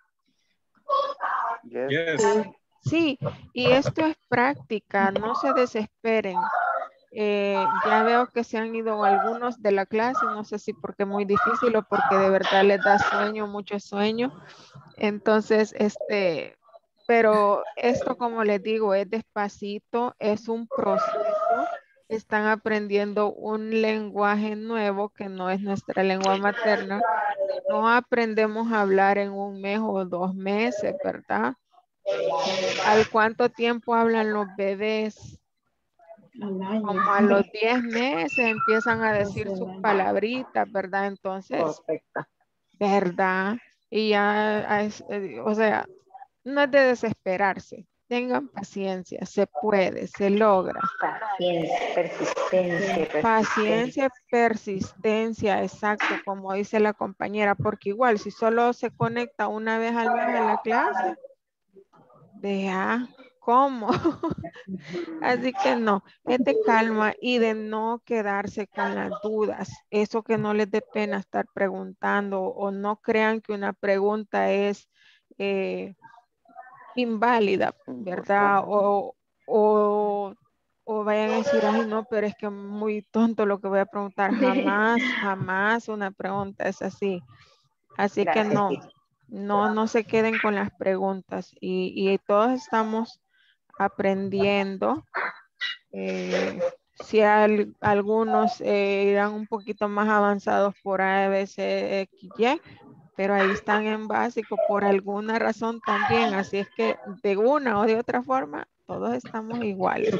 Yes. Sí, y esto es práctica, no se desesperen. Eh, ya veo que se han ido algunos de la clase, no sé si porque es muy difícil o porque de verdad les da sueño, mucho sueño. Entonces, este, pero esto como les digo, es despacito, es un proceso. Están aprendiendo un lenguaje nuevo que no es nuestra lengua materna. No aprendemos a hablar en un mes o dos meses, ¿verdad? ¿Al cuánto tiempo hablan los bebés? Como a los diez meses empiezan a decir sus palabritas, ¿verdad? Entonces, ¿verdad? Y ya, es, eh, o sea, no es de desesperarse. Tengan paciencia, se puede, se logra. Paciencia, persistencia, Paciencia, persistencia, exacto, como dice la compañera, porque igual si solo se conecta una vez al mes a la clase, vea cómo. Así que no, es de calma y de no quedarse con las dudas. Eso que no les dé pena estar preguntando o no crean que una pregunta es eh, inválida, ¿verdad? O, o, o vayan a decir, ay no, pero es que muy tonto lo que voy a preguntar. Jamás, jamás una pregunta es así. Así que no, no, no se queden con las preguntas y, y todos estamos aprendiendo. Eh, si al, algunos eh, irán un poquito más avanzados por A, B, C, X, Y, pero ahí están en básico por alguna razón también. Así es que de una o de otra forma, todos estamos iguales.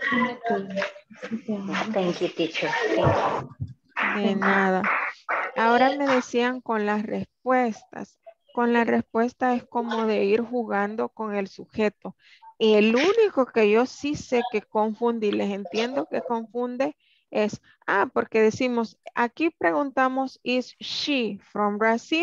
Thank you, teacher. Thank you. De nada. Ahora me decían con las respuestas. Con la respuesta es como de ir jugando con el sujeto. El único que yo sí sé que confunde y les entiendo que confunde es, ah, porque decimos, aquí preguntamos, ¿is she from Brazil?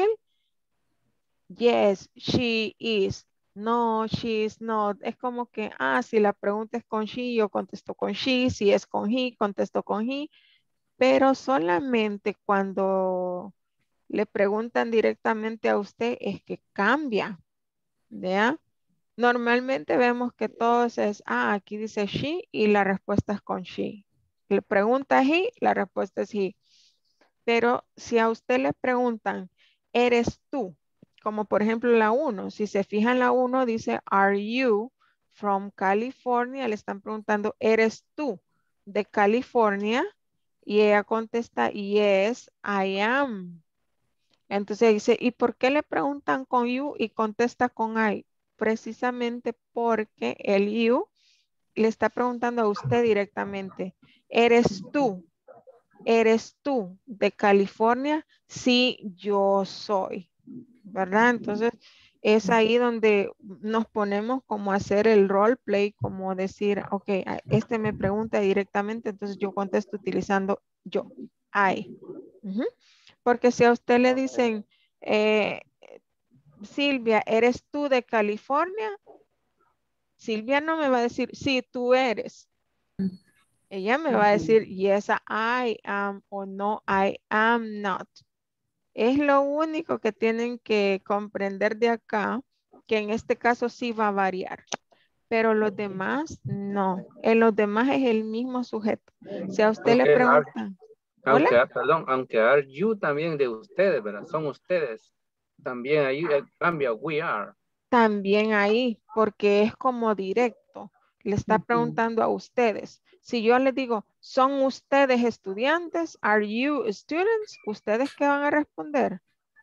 Yes, she is. No, she is not. Es como que, ah, si la pregunta es con she, yo contesto con she. Si es con he, contesto con he. Pero solamente cuando le preguntan directamente a usted es que cambia, ¿ya? Normalmente vemos que todos es, ah, aquí dice she y la respuesta es con she. Le pregunta he, la respuesta es he. Pero si a usted le preguntan, ¿eres tú? Como por ejemplo la uno, si se fijan la uno dice, are you from California? Le están preguntando, ¿eres tú de California? Y ella contesta, yes, I am. Entonces dice, ¿y por qué le preguntan con you y contesta con I? Precisamente porque el you le está preguntando a usted directamente, ¿eres tú? ¿Eres tú de California? Sí, yo soy, ¿verdad? Entonces es ahí donde nos ponemos como a hacer el roleplay, como decir, ok, este me pregunta directamente, entonces yo contesto utilizando yo, I. Uh-huh. Porque si a usted le dicen, eh, Silvia, ¿eres tú de California? Silvia no me va a decir, sí, tú eres. Ella me va a decir, yes, I am, o no, I am not. Es lo único que tienen que comprender de acá, que en este caso sí va a variar. Pero los demás, no. En los demás es el mismo sujeto. Si a usted Aunque le are- preguntan, Aunque, ¿hola? perdón, aunque are you también de ustedes, ¿verdad? Son ustedes. También ahí eh, cambia we are. También ahí, porque es como directo. Le está preguntando a ustedes. Si yo les digo, ¿son ustedes estudiantes? ¿Are you students? ¿Ustedes qué van a responder?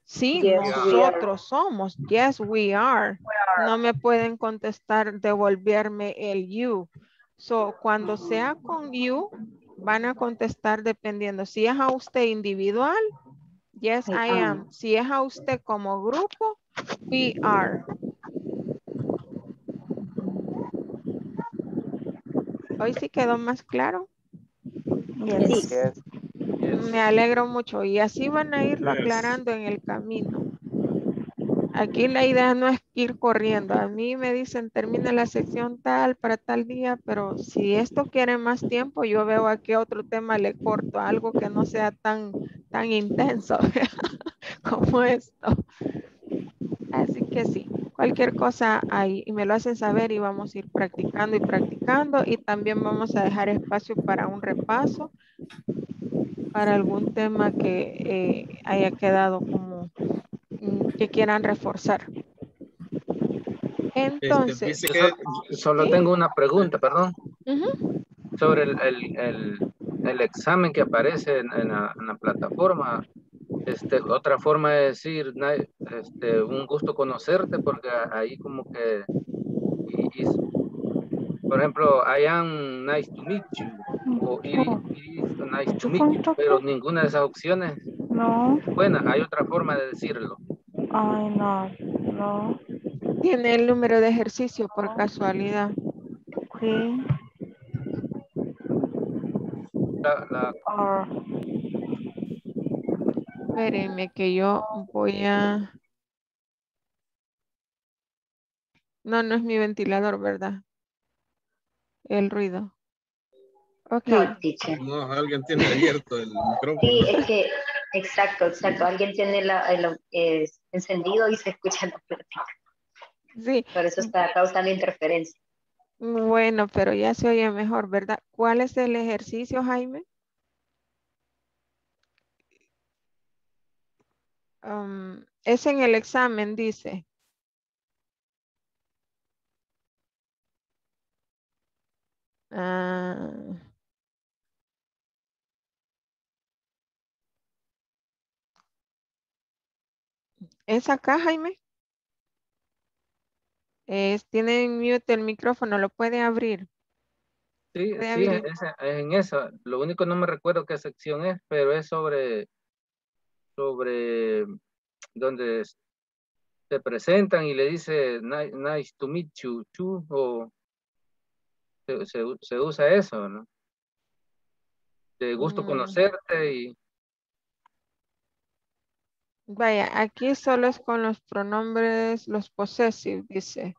Sí, Yes, we are. nosotros somos. Yes, we are. No me pueden contestar, devolverme el you. So, cuando sea con you, van a contestar dependiendo. Si es a usted individual, yes, I, I am. am. Si es a usted como grupo, we are. Hoy sí quedó más claro. Yes. Yes. Me alegro mucho. Y así van a irlo Yes. aclarando en el camino. Aquí la idea no es ir corriendo. A mí me dicen termina la sección tal para tal día, pero si esto quiere más tiempo, yo veo a qué otro tema le corto, algo que no sea tan, tan intenso como esto. Así que sí, cualquier cosa ahí y me lo hacen saber y vamos a ir practicando y practicando y también vamos a dejar espacio para un repaso, para algún tema que eh, haya quedado como mm, que quieran reforzar. Este, Entonces, dice Yo que so- solo ¿sí? tengo una pregunta, perdón, Ujú. sobre el, el, el, el examen que aparece en, en la, en la plataforma. Este, otra forma de decir, na- este, un gusto conocerte, porque ahí como que, y- y- por ejemplo, I am nice to meet you, o it is, it is nice to meet you, pero ninguna de esas opciones No. es buena. Hay otra forma de decirlo. Ay, no. No. Tiene el número de ejercicio por casualidad. Sí. La, la, Or. Espérenme que yo voy a... No, no es mi ventilador, ¿verdad? El ruido. Ok. No, teacher. no, alguien tiene abierto el Sí, micrófono. es que, exacto, exacto. Alguien tiene la, el, eh, encendido y se escucha la plática. Sí. Por eso está causando interferencia. Bueno, pero ya se oye mejor, ¿verdad? ¿Cuál es el ejercicio, Jaime? Um, es en el examen, dice. Ah, ¿es acá, Jaime? Es, tiene mute el micrófono, lo puede abrir. sí, Puede sí, abrir. es, es en eso. Lo único no me recuerdo qué sección es, pero es sobre, sobre donde se presentan y le dice "Ni- nice to meet you, too", o se, se, se usa eso, ¿no? De gusto Mm, conocerte y vaya, aquí solo es con los pronombres, los possessive, dice.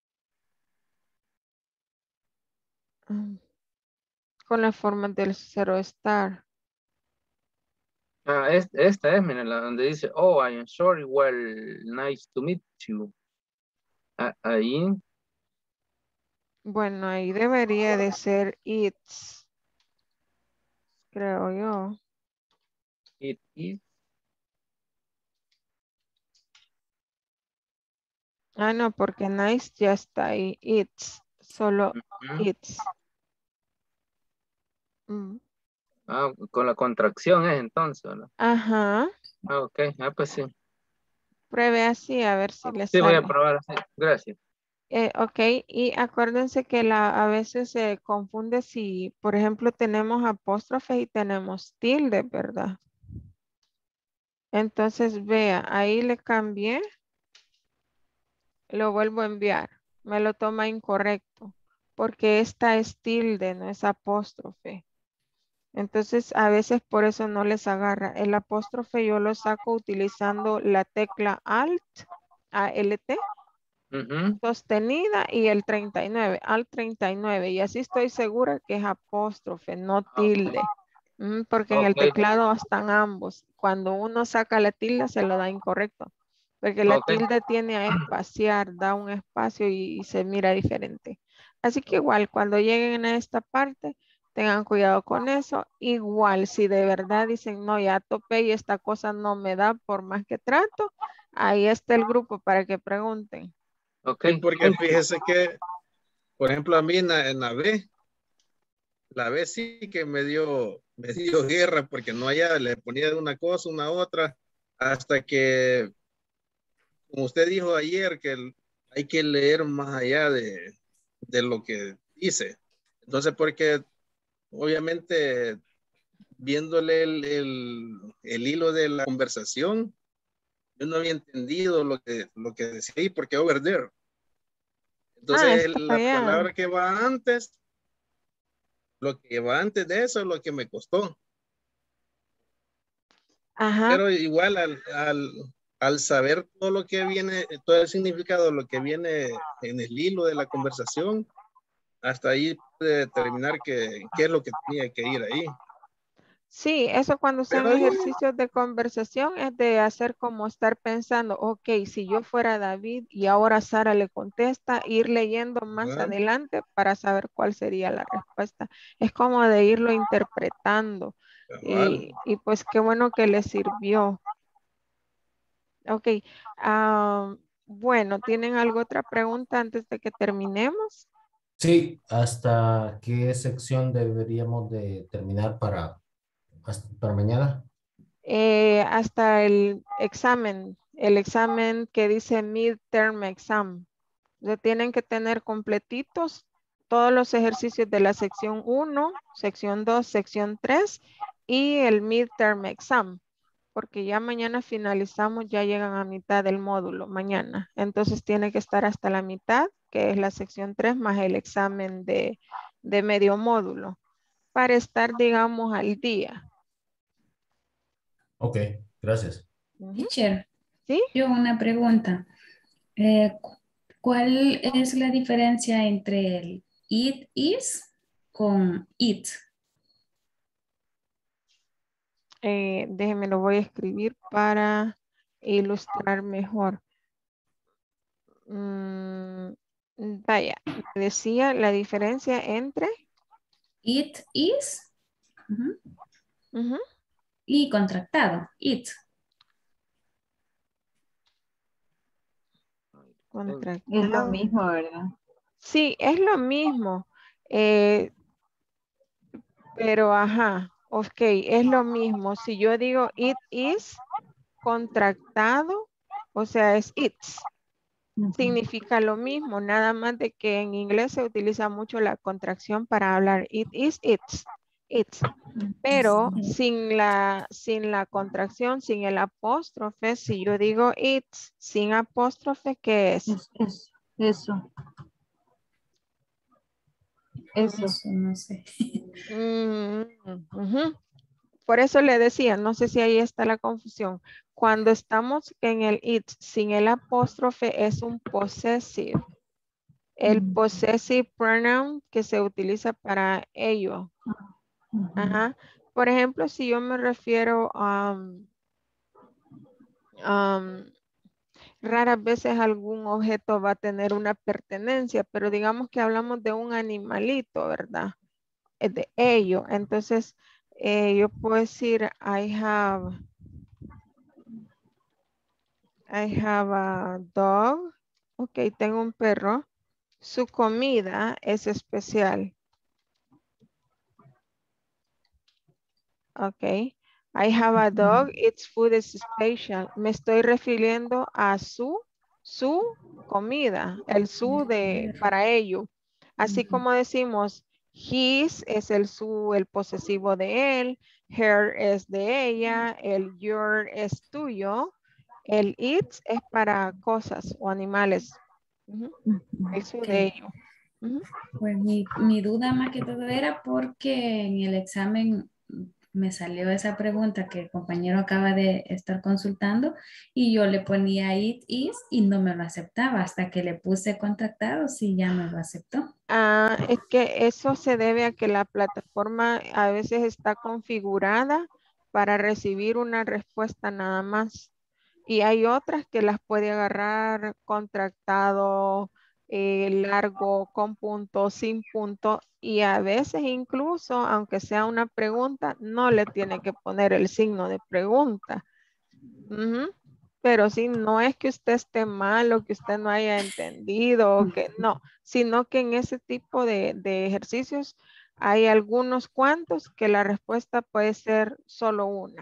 Mm, con la forma del zero star. ah, es, esta es, mira, la donde dice, oh, I am sorry, well, nice to meet you. Ah, ahí, Bueno, ahí debería de ser it's, creo yo. it is, Ah, no, porque nice ya está ahí. It's, solo ujú. it's. Mm. Ah, con la contracción es entonces, ¿no? Ajá. Ah, ok, ah, pues sí. Pruebe así a ver si le Sí, voy a sale. probar así. Gracias. Eh, ok, y acuérdense que la, a veces se confunde si, por ejemplo, tenemos apóstrofe y tenemos tilde, ¿verdad? Entonces, vea, ahí le cambié, lo vuelvo a enviar. Me lo toma incorrecto, porque esta es tilde, no es apóstrofe. Entonces, a veces por eso no les agarra. El apóstrofe yo lo saco utilizando la tecla Alt, A L T. Ujú. Sostenida y el treinta y nueve, al treinta y nueve, y así estoy segura que es apóstrofe, no tilde. Mm, porque en el Ok, teclado están ambos. Cuando uno saca la tilde se lo da incorrecto, porque la ok. tilde tiene a espaciar, da un espacio y, y se mira diferente. Así que igual, cuando lleguen a esta parte, tengan cuidado con eso. Igual, si de verdad dicen, no, ya topé y esta cosa no me da por más que trato, ahí está el grupo para que pregunten. Ok, Sí, porque fíjese que, por ejemplo, a mí en la, en la B, la B sí que me dio, me dio guerra porque no haya, le ponía de una cosa, una otra, hasta que, como usted dijo ayer, que el- hay que leer más allá de, de lo que dice. Entonces, porque obviamente viéndole el, el, el hilo de la conversación, yo no había entendido lo que, lo que decía ahí, porque over there. Ah, Entonces, está la allá. palabra que va antes, lo que va antes de eso es lo que me costó. Ajá. Pero igual al, al, al saber todo lo que viene, todo el significado, lo que viene en el hilo de la conversación, hasta ahí pude determinar que, qué es lo que tenía que ir ahí. Sí, eso cuando sean Pero igual, ejercicios de conversación es de hacer como estar pensando, ok, si yo fuera David y ahora Sara le contesta, ir leyendo más ¿verdad? adelante para saber cuál sería la respuesta. Es como de irlo interpretando Cabal. y, y pues qué bueno que le sirvió. Ok, ah, bueno, ¿tienen alguna otra pregunta antes de que terminemos? Sí, ¿hasta qué sección deberíamos de terminar para, hasta- para mañana? Eh, hasta el examen, el examen que dice midterm exam. Ya tienen que tener completitos todos los ejercicios de la sección uno, sección dos, sección tres y el midterm exam. Porque ya mañana finalizamos, ya llegan a mitad del módulo, mañana. Entonces tiene que estar hasta la mitad, que es la sección tres, más el examen de, de medio módulo, para estar, digamos, al día. Ok, gracias. Ujú. Teacher, ¿Sí? yo una pregunta. Eh, cu- ¿cuál es la diferencia entre el it is con it? Eh, déjenme, lo voy a escribir para ilustrar mejor. Mm, vaya, me decía la diferencia entre It is ujú, ujú, y contractado, it. Es lo contractado. mismo, ¿verdad? Sí, es lo mismo, eh, pero ajá, ok, es lo mismo. Si yo digo it is contractado, o sea, es it's. Significa lo mismo, nada más de que en inglés se utiliza mucho la contracción para hablar it is, it's, it's. Pero sin la, sin la contracción, sin el apóstrofe, si yo digo it's sin apóstrofe, ¿qué es? Es, es, eso, eso. Eso no sé. Mm, ujú. Por eso le decía, no sé si ahí está la confusión. Cuando estamos en el it sin el apóstrofe es un possessive. El possessive pronoun que se utiliza para ello. Ajá. Por ejemplo, si yo me refiero a um, um, raras veces algún objeto va a tener una pertenencia, pero digamos que hablamos de un animalito, ¿verdad? Es de ello. Entonces, eh, yo puedo decir, I have, I have a dog. Ok, tengo un perro. Su comida es especial. Ok. I have a dog. Its food is special. Me estoy refiriendo a su, su comida. El su de, para ello. Así como decimos, his es el su, el posesivo de él. Her es de ella. El your es tuyo. El its es para cosas o animales. Ujú. El su de Ok. ello. Ujú. Pues mi, mi duda más que todo era porque en el examen me salió esa pregunta que el compañero acaba de estar consultando y yo le ponía it is y no me lo aceptaba hasta que le puse contactado, sí ya me lo aceptó. Ah, es que eso se debe a que la plataforma a veces está configurada para recibir una respuesta nada más. Y hay otras que las puede agarrar contractado, eh, largo, con punto, sin punto. Y a veces incluso, aunque sea una pregunta, no le tiene que poner el signo de pregunta. Ujú. Pero sí, no es que usted esté mal o que usted no haya entendido, o que no, sino que en ese tipo de, de ejercicios hay algunos cuantos que la respuesta puede ser solo una.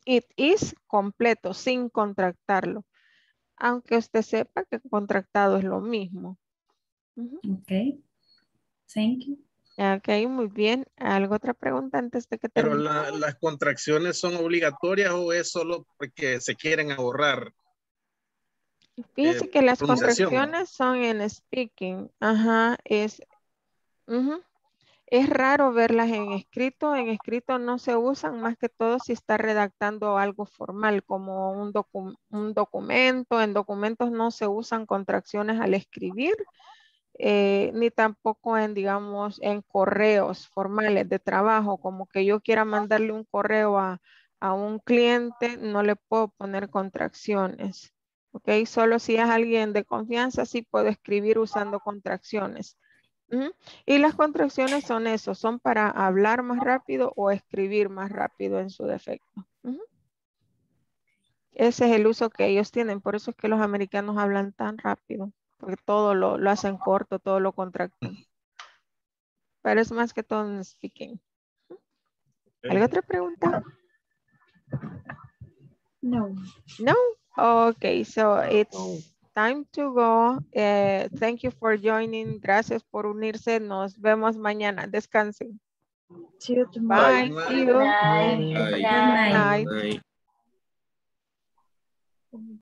It is completo, sin contractarlo. Aunque usted sepa que contractado es lo mismo. Uh-huh. Ok. Thank you. Ok, muy bien. ¿Algo otra pregunta antes de que Pero termine? la, las contracciones son obligatorias o es solo porque se quieren ahorrar. Fíjese eh, que las pronunciación. contracciones son en speaking. Ajá, es... Uh-huh. Es raro verlas en escrito. En escrito no se usan más que todo si está redactando algo formal como un, docu un documento. En documentos no se usan contracciones al escribir, eh, ni tampoco en, digamos, en correos formales de trabajo, como que yo quiera mandarle un correo a, a un cliente, no le puedo poner contracciones. Ok, solo si es alguien de confianza, sí puedo escribir usando contracciones. Uh-huh. Y las contracciones son eso, son para hablar más rápido o escribir más rápido en su defecto. Uh-huh. Ese es el uso que ellos tienen, por eso es que los americanos hablan tan rápido, porque todo lo, lo hacen corto, todo lo contractan. Pero es más que todo en speaking. ¿Alguna otra pregunta? No. No? Okay, so it's time to go. Uh, thank you for joining. Gracias por unirse. Nos vemos mañana. Descansen. See you tomorrow. Bye. See you. Night. Bye. Night. Night. Bye.